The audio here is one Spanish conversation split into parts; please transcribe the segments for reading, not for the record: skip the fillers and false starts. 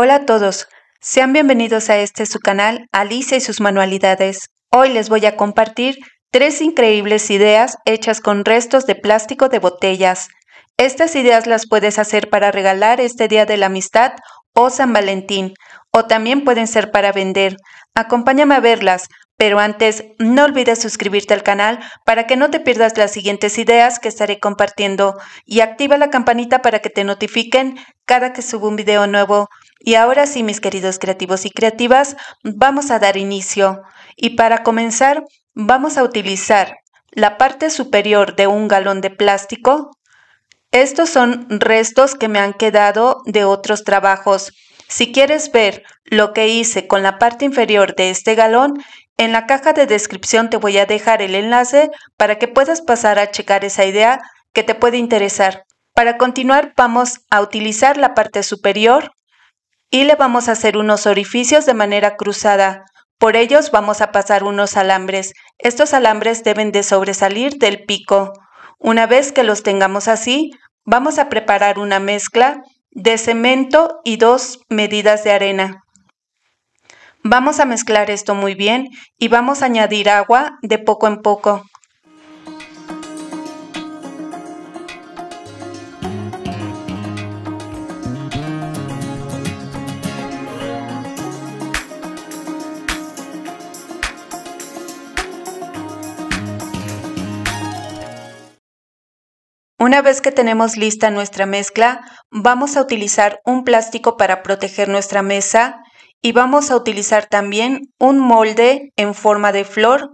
Hola a todos, sean bienvenidos a su canal Alicia y sus manualidades. Hoy les voy a compartir 3 increíbles ideas hechas con restos de plástico de botellas. Estas ideas las puedes hacer para regalar este Día de la Amistad o San Valentín, o también pueden ser para vender. Acompáñame a verlas, pero antes no olvides suscribirte al canal para que no te pierdas las siguientes ideas que estaré compartiendo y activa la campanita para que te notifiquen cada que subo un video nuevo. Y ahora sí, mis queridos creativos y creativas, vamos a dar inicio. Y para comenzar, vamos a utilizar la parte superior de un galón de plástico. Estos son restos que me han quedado de otros trabajos. Si quieres ver lo que hice con la parte inferior de este galón, en la caja de descripción te voy a dejar el enlace para que puedas pasar a checar esa idea que te puede interesar. Para continuar, vamos a utilizar la parte superior y le vamos a hacer unos orificios de manera cruzada. Por ellos vamos a pasar unos alambres. Estos alambres deben de sobresalir del pico. Una vez que los tengamos así, vamos a preparar una mezcla de cemento y 2 medidas de arena. Vamos a mezclar esto muy bien y vamos a añadir agua de poco en poco. Una vez que tenemos lista nuestra mezcla, vamos a utilizar un plástico para proteger nuestra mesa y vamos a utilizar también un molde en forma de flor.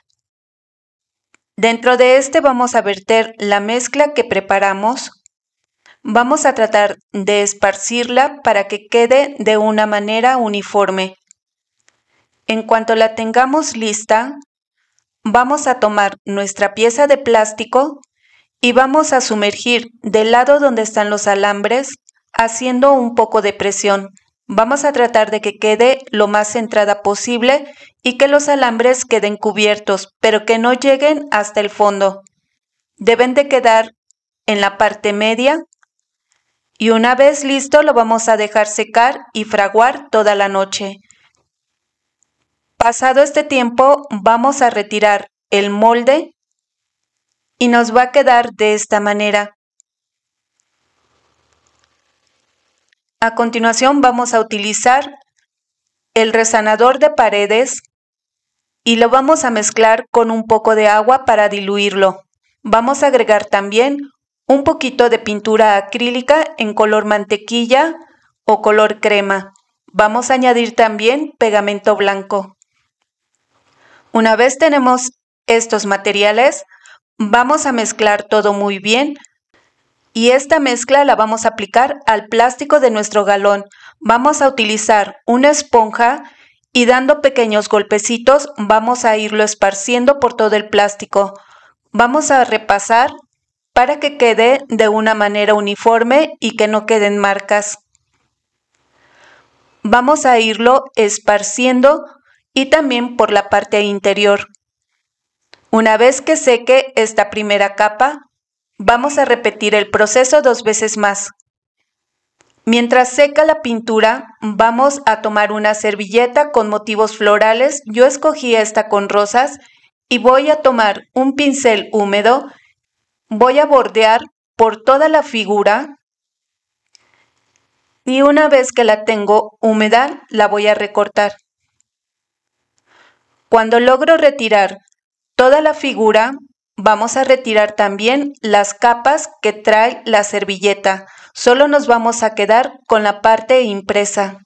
Dentro de este vamos a verter la mezcla que preparamos. Vamos a tratar de esparcirla para que quede de una manera uniforme. En cuanto la tengamos lista, vamos a tomar nuestra pieza de plástico y vamos a sumergir del lado donde están los alambres, haciendo un poco de presión. Vamos a tratar de que quede lo más centrada posible y que los alambres queden cubiertos, pero que no lleguen hasta el fondo. Deben de quedar en la parte media y una vez listo lo vamos a dejar secar y fraguar toda la noche. Pasado este tiempo vamos a retirar el molde y nos va a quedar de esta manera. A continuación vamos a utilizar el resanador de paredes y lo vamos a mezclar con un poco de agua para diluirlo. Vamos a agregar también un poquito de pintura acrílica en color mantequilla o color crema. Vamos a añadir también pegamento blanco. Una vez tenemos estos materiales, vamos a mezclar todo muy bien y esta mezcla la vamos a aplicar al plástico de nuestro galón. Vamos a utilizar una esponja y dando pequeños golpecitos vamos a irlo esparciendo por todo el plástico. Vamos a repasar para que quede de una manera uniforme y que no queden marcas. Vamos a irlo esparciendo y también por la parte interior. Una vez que seque esta primera capa, vamos a repetir el proceso 2 veces más. Mientras seca la pintura, vamos a tomar una servilleta con motivos florales. Yo escogí esta con rosas y voy a tomar un pincel húmedo. Voy a bordear por toda la figura y una vez que la tengo húmeda, la voy a recortar. Cuando logro retirar toda la figura, vamos a retirar también las capas que trae la servilleta. Solo nos vamos a quedar con la parte impresa.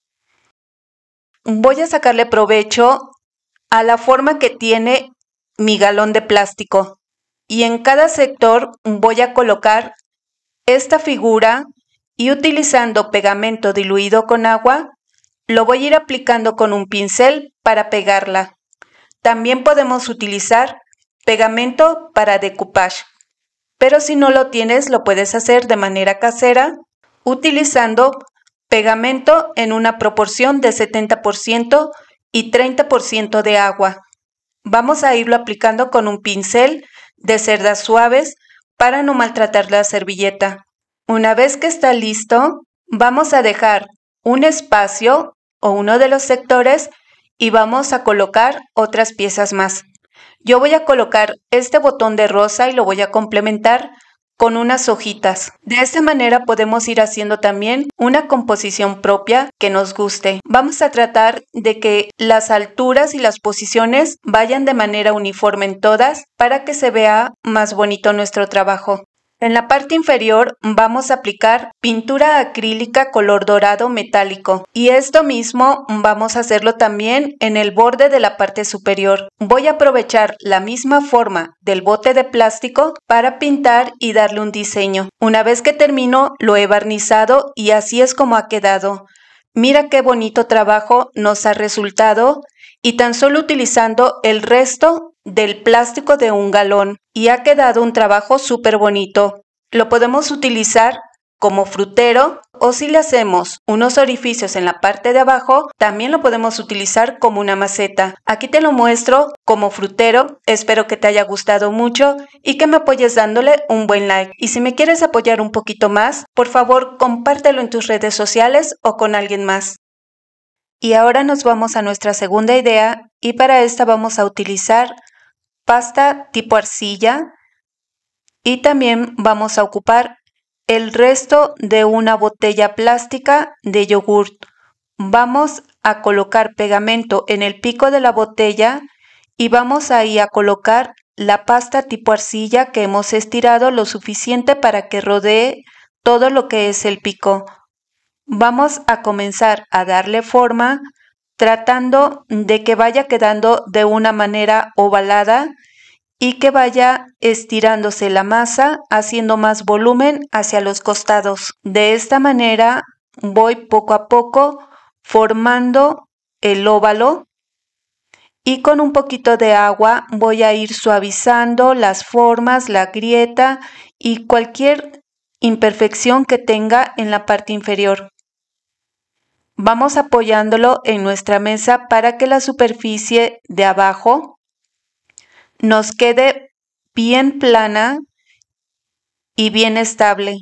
Voy a sacarle provecho a la forma que tiene mi galón de plástico. Y en cada sector voy a colocar esta figura y utilizando pegamento diluido con agua, lo voy a ir aplicando con un pincel para pegarla. También podemos utilizar pegamento para decoupage, pero si no lo tienes lo puedes hacer de manera casera utilizando pegamento en una proporción de 70% y 30% de agua. Vamos a irlo aplicando con un pincel de cerdas suaves para no maltratar la servilleta. Una vez que está listo, vamos a dejar un espacio o uno de los sectores y vamos a colocar otras piezas más. Yo voy a colocar este botón de rosa y lo voy a complementar con unas hojitas. De esta manera podemos ir haciendo también una composición propia que nos guste. Vamos a tratar de que las alturas y las posiciones vayan de manera uniforme en todas para que se vea más bonito nuestro trabajo. En la parte inferior vamos a aplicar pintura acrílica color dorado metálico y esto mismo vamos a hacerlo también en el borde de la parte superior. Voy a aprovechar la misma forma del bote de plástico para pintar y darle un diseño. Una vez que termino lo he barnizado y así es como ha quedado. Mira qué bonito trabajo nos ha resultado y tan solo utilizando el resto del plástico de un galón y ha quedado un trabajo súper bonito. Lo podemos utilizar como frutero o si le hacemos unos orificios en la parte de abajo, también lo podemos utilizar como una maceta. Aquí te lo muestro como frutero. Espero que te haya gustado mucho y que me apoyes dándole un buen like. Y si me quieres apoyar un poquito más, por favor compártelo en tus redes sociales o con alguien más. Y ahora nos vamos a nuestra segunda idea y para esta vamos a utilizar pasta tipo arcilla y también vamos a ocupar el resto de una botella plástica de yogurt. Vamos a colocar pegamento en el pico de la botella y vamos ahí a colocar la pasta tipo arcilla que hemos estirado lo suficiente para que rodee todo lo que es el pico. Vamos a comenzar a darle forma tratando de que vaya quedando de una manera ovalada y que vaya estirándose la masa haciendo más volumen hacia los costados. De esta manera voy poco a poco formando el óvalo y con un poquito de agua voy a ir suavizando las formas, la grieta y cualquier imperfección que tenga en la parte inferior. Vamos apoyándolo en nuestra mesa para que la superficie de abajo nos quede bien plana y bien estable.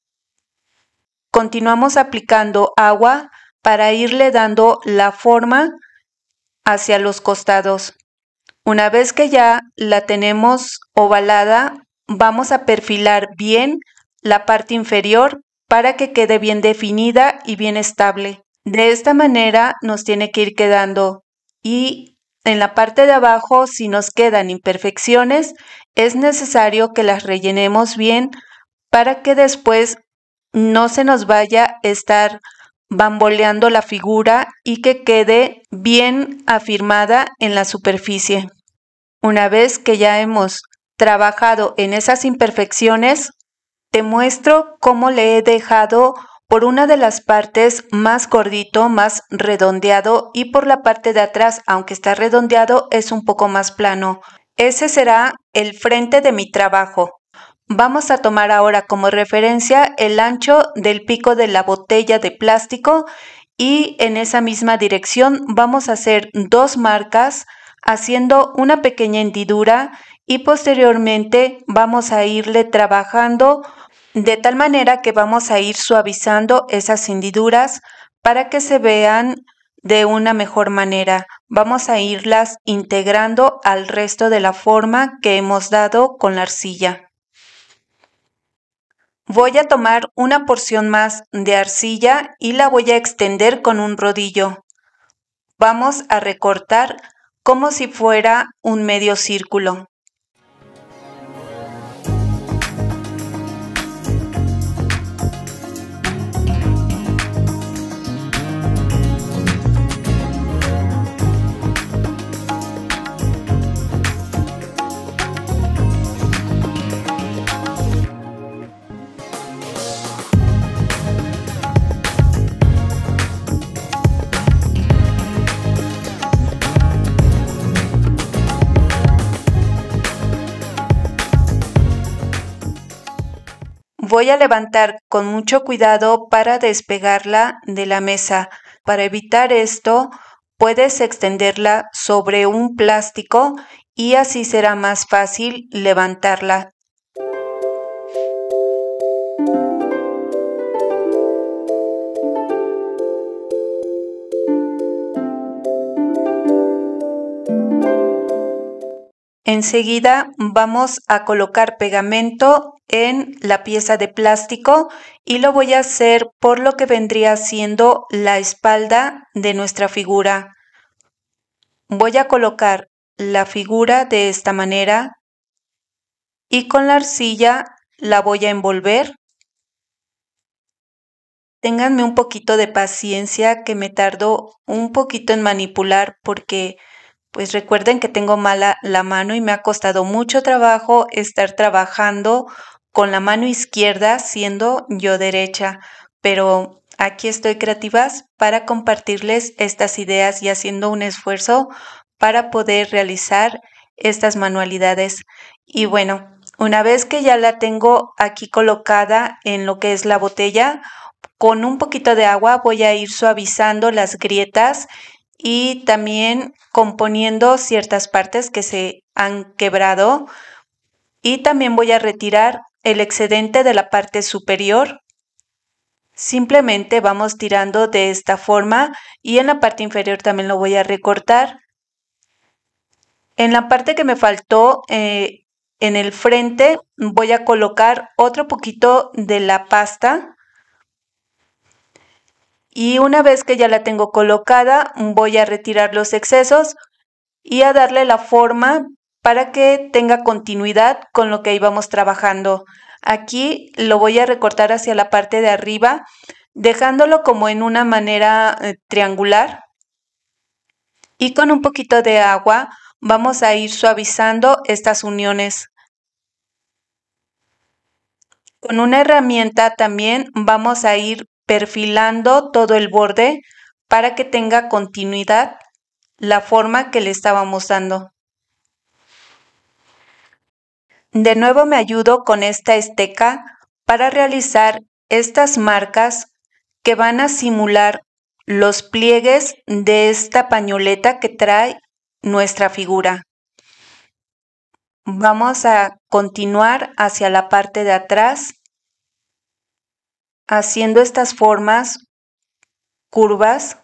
Continuamos aplicando agua para irle dando la forma hacia los costados. Una vez que ya la tenemos ovalada, vamos a perfilar bien la parte inferior para que quede bien definida y bien estable. De esta manera nos tiene que ir quedando y en la parte de abajo, si nos quedan imperfecciones, es necesario que las rellenemos bien para que después no se nos vaya a estar bamboleando la figura y que quede bien afirmada en la superficie. Una vez que ya hemos trabajado en esas imperfecciones, te muestro cómo le he dejado por una de las partes más gordito, más redondeado y por la parte de atrás, aunque está redondeado, es un poco más plano. Ese será el frente de mi trabajo. Vamos a tomar ahora como referencia el ancho del pico de la botella de plástico y en esa misma dirección vamos a hacer dos marcas haciendo una pequeña hendidura y posteriormente vamos a irle trabajando de tal manera que vamos a ir suavizando esas hendiduras para que se vean de una mejor manera. Vamos a irlas integrando al resto de la forma que hemos dado con la arcilla. Voy a tomar una porción más de arcilla y la voy a extender con un rodillo. Vamos a recortar como si fuera un medio círculo. Voy a levantar con mucho cuidado para despegarla de la mesa. Para evitar esto, puedes extenderla sobre un plástico y así será más fácil levantarla. Enseguida vamos a colocar pegamento en la pieza de plástico y lo voy a hacer por lo que vendría siendo la espalda de nuestra figura. Voy a colocar la figura de esta manera y con la arcilla la voy a envolver. Ténganme un poquito de paciencia, que me tardo un poquito en manipular porque pues recuerden que tengo mala la mano y me ha costado mucho trabajo estar trabajando con la mano izquierda siendo yo derecha, pero aquí estoy creativas para compartirles estas ideas y haciendo un esfuerzo para poder realizar estas manualidades. Y bueno, una vez que ya la tengo aquí colocada en lo que es la botella, con un poquito de agua voy a ir suavizando las grietas y también componiendo ciertas partes que se han quebrado, y también voy a retirar el excedente de la parte superior. Simplemente vamos tirando de esta forma y en la parte inferior también lo voy a recortar. En la parte que me faltó en el frente voy a colocar otro poquito de la pasta. Y una vez que ya la tengo colocada, voy a retirar los excesos y a darle la forma para que tenga continuidad con lo que íbamos trabajando. Aquí lo voy a recortar hacia la parte de arriba, dejándolo como en una manera triangular. Y con un poquito de agua vamos a ir suavizando estas uniones. Con una herramienta también vamos a ir perfilando todo el borde para que tenga continuidad la forma que le estábamos dando. De nuevo me ayudo con esta esteca para realizar estas marcas que van a simular los pliegues de esta pañoleta que trae nuestra figura. Vamos a continuar hacia la parte de atrás, haciendo estas formas curvas.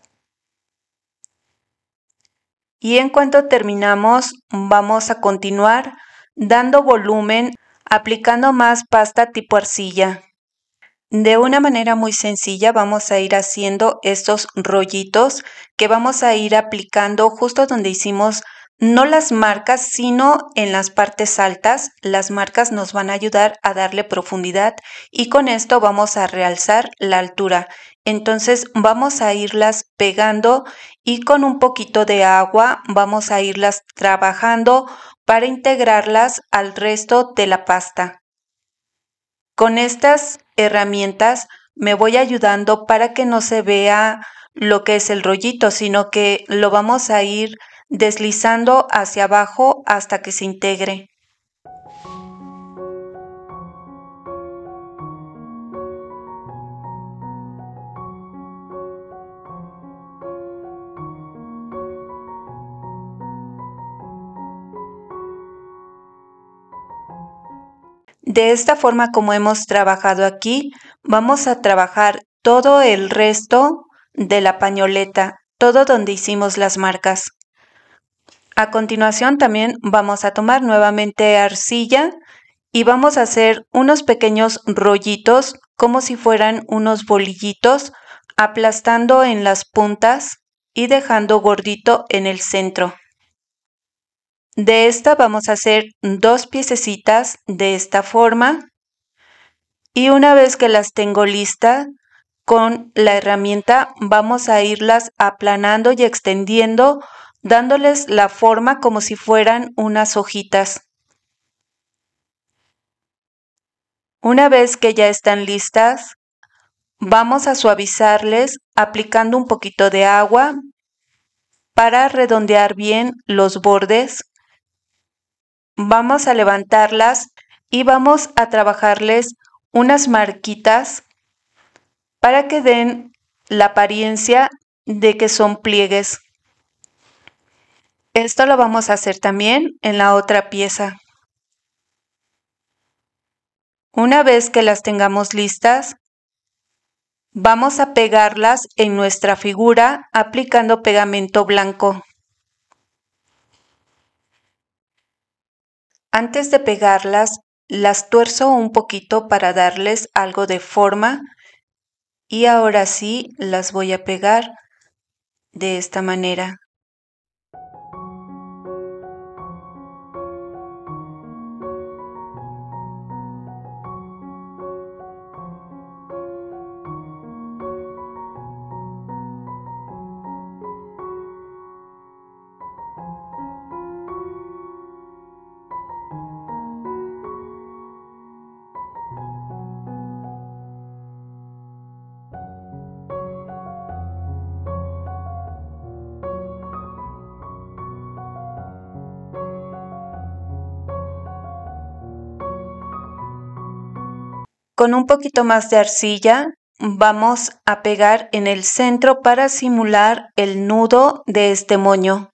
Y en cuanto terminamos, vamos a continuar dando volumen, aplicando más pasta tipo arcilla. De una manera muy sencilla vamos a ir haciendo estos rollitos que vamos a ir aplicando justo donde hicimos no las marcas, sino en las partes altas. Las marcas nos van a ayudar a darle profundidad y con esto vamos a realzar la altura. Entonces vamos a irlas pegando y con un poquito de agua vamos a irlas trabajando para integrarlas al resto de la pasta. Con estas herramientas me voy ayudando para que no se vea lo que es el rollito, sino que lo vamos a ir deslizando hacia abajo hasta que se integre. De esta forma, como hemos trabajado aquí, vamos a trabajar todo el resto de la pañoleta, todo donde hicimos las marcas. A continuación también vamos a tomar nuevamente arcilla y vamos a hacer unos pequeños rollitos como si fueran unos bolillitos, aplastando en las puntas y dejando gordito en el centro. De esta vamos a hacer dos piececitas de esta forma y una vez que las tengo listas, con la herramienta vamos a irlas aplanando y extendiendo, dándoles la forma como si fueran unas hojitas. Una vez que ya están listas, vamos a suavizarles aplicando un poquito de agua para redondear bien los bordes. Vamos a levantarlas y vamos a trabajarles unas marquitas para que den la apariencia de que son pliegues. Esto lo vamos a hacer también en la otra pieza. Una vez que las tengamos listas, vamos a pegarlas en nuestra figura aplicando pegamento blanco. Antes de pegarlas, las tuerzo un poquito para darles algo de forma y ahora sí las voy a pegar de esta manera. Con un poquito más de arcilla vamos a pegar en el centro para simular el nudo de este moño.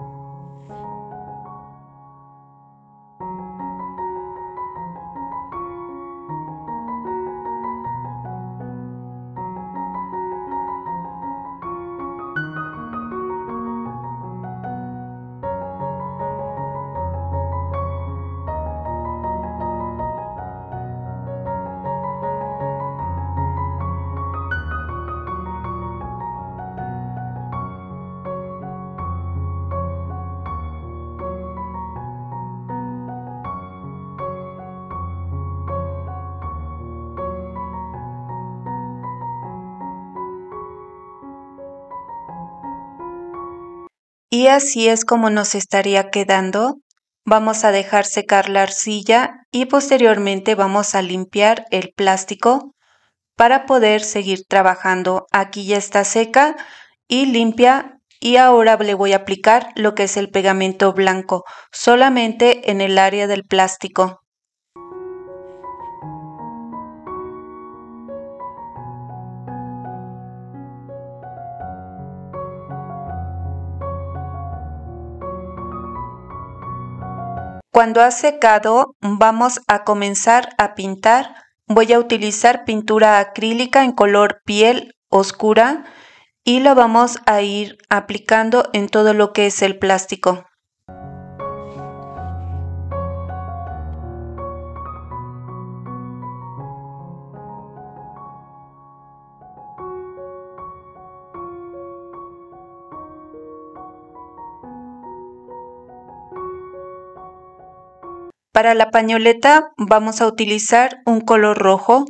Y así es como nos estaría quedando. Vamos a dejar secar la arcilla y posteriormente vamos a limpiar el plástico para poder seguir trabajando. Aquí ya está seca y limpia y ahora le voy a aplicar lo que es el pegamento blanco solamente en el área del plástico. Cuando ha secado, vamos a comenzar a pintar. Voy a utilizar pintura acrílica en color piel oscura y lo vamos a ir aplicando en todo lo que es el plástico. Para la pañoleta vamos a utilizar un color rojo.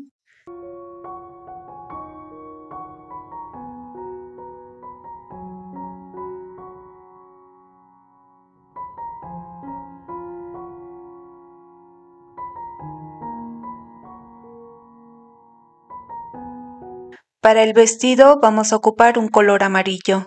Para el vestido vamos a ocupar un color amarillo.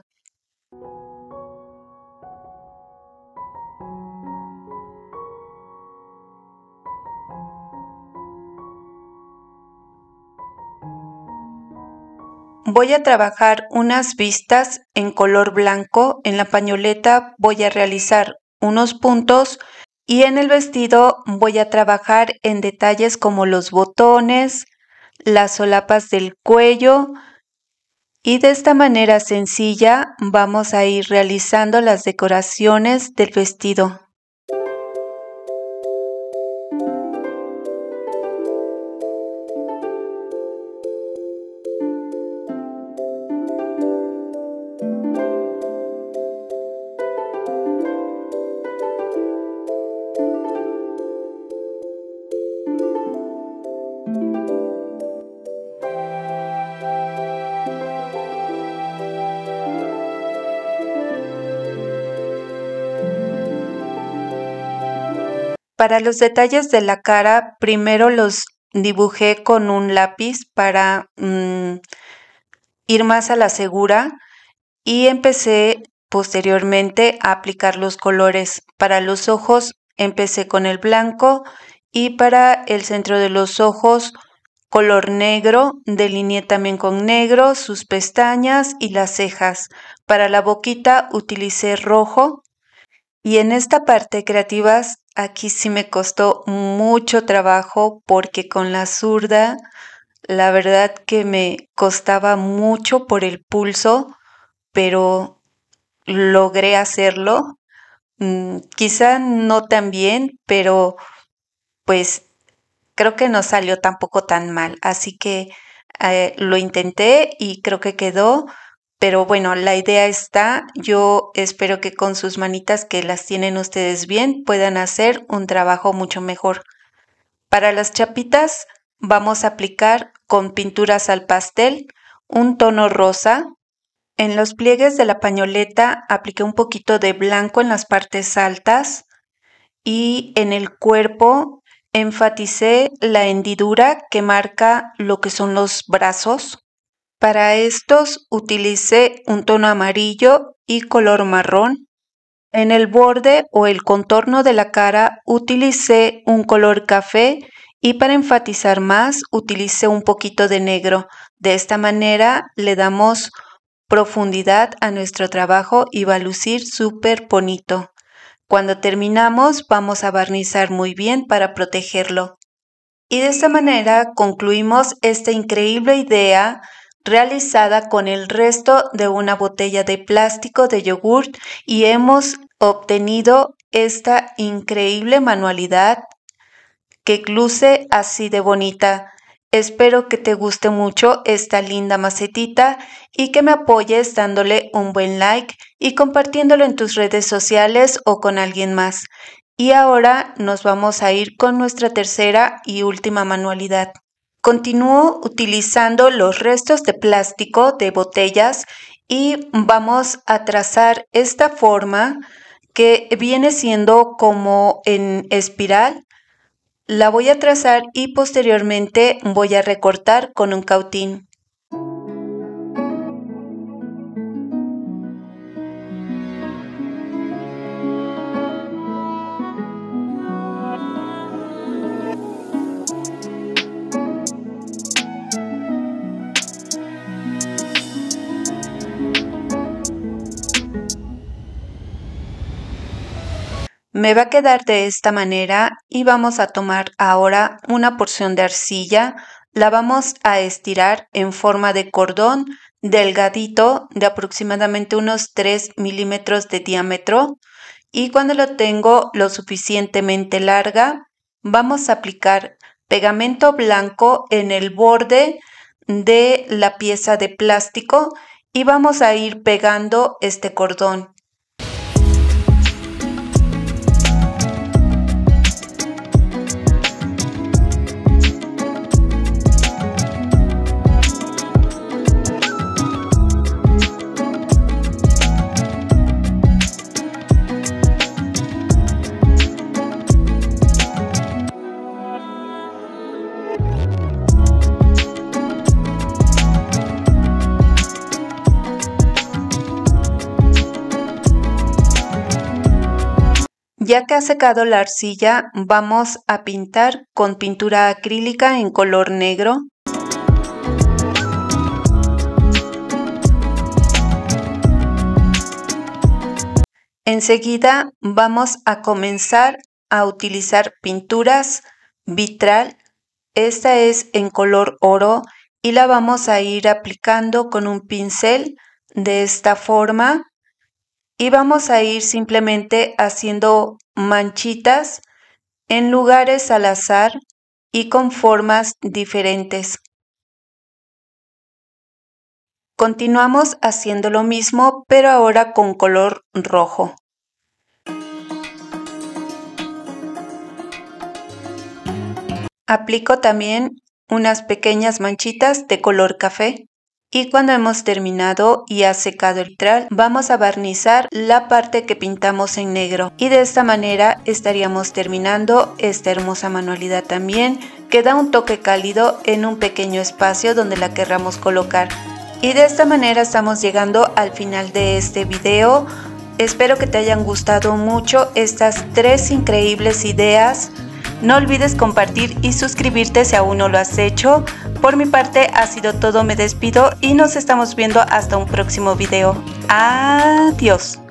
Voy a trabajar unas vistas en color blanco. En la pañoleta voy a realizar unos puntos y en el vestido voy a trabajar en detalles como los botones, las solapas del cuello y de esta manera sencilla vamos a ir realizando las decoraciones del vestido. Para los detalles de la cara, primero los dibujé con un lápiz para ir más a la segura y empecé posteriormente a aplicar los colores. Para los ojos empecé con el blanco y para el centro de los ojos color negro, delineé también con negro sus pestañas y las cejas. Para la boquita utilicé rojo. Y en esta parte creativas, aquí sí me costó mucho trabajo porque con la zurda, la verdad que me costaba mucho por el pulso, pero logré hacerlo. quizá no tan bien, pero pues creo que no salió tampoco tan mal. Así que lo intenté y creo que quedó. Pero bueno, la idea está. Yo espero que con sus manitas que las tienen ustedes bien puedan hacer un trabajo mucho mejor. Para las chapitas vamos a aplicar con pinturas al pastel un tono rosa. En los pliegues de la pañoleta apliqué un poquito de blanco en las partes altas y en el cuerpo enfaticé la hendidura que marca lo que son los brazos. Para estos utilicé un tono amarillo y color marrón. En el borde o el contorno de la cara utilicé un color café y para enfatizar más utilicé un poquito de negro. De esta manera le damos profundidad a nuestro trabajo y va a lucir súper bonito. Cuando terminamos vamos a barnizar muy bien para protegerlo. Y de esta manera concluimos esta increíble idea realizada con el resto de una botella de plástico de yogurt y hemos obtenido esta increíble manualidad que luce así de bonita. Espero que te guste mucho esta linda macetita y que me apoyes dándole un buen like y compartiéndolo en tus redes sociales o con alguien más. Y ahora nos vamos a ir con nuestra tercera y última manualidad. Continúo utilizando los restos de plástico de botellas y vamos a trazar esta forma que viene siendo como en espiral. La voy a trazar y posteriormente voy a recortar con un cautín. Me va a quedar de esta manera y vamos a tomar ahora una porción de arcilla, la vamos a estirar en forma de cordón delgadito de aproximadamente unos 3 milímetros de diámetro y cuando lo tengo lo suficientemente larga, vamos a aplicar pegamento blanco en el borde de la pieza de plástico y vamos a ir pegando este cordón. Ya que ha secado la arcilla, vamos a pintar con pintura acrílica en color negro. Enseguida vamos a comenzar a utilizar pinturas vitral. Esta es en color oro y la vamos a ir aplicando con un pincel de esta forma. Y vamos a ir simplemente haciendo manchitas en lugares al azar y con formas diferentes. Continuamos haciendo lo mismo, pero ahora con color rojo. Aplico también unas pequeñas manchitas de color café. Y cuando hemos terminado y ha secado el vitral, vamos a barnizar la parte que pintamos en negro. Y de esta manera estaríamos terminando esta hermosa manualidad también, que da un toque cálido en un pequeño espacio donde la querramos colocar. Y de esta manera estamos llegando al final de este video. Espero que te hayan gustado mucho estas 3 increíbles ideas. No olvides compartir y suscribirte si aún no lo has hecho. Por mi parte ha sido todo, me despido y nos estamos viendo hasta un próximo video. Adiós.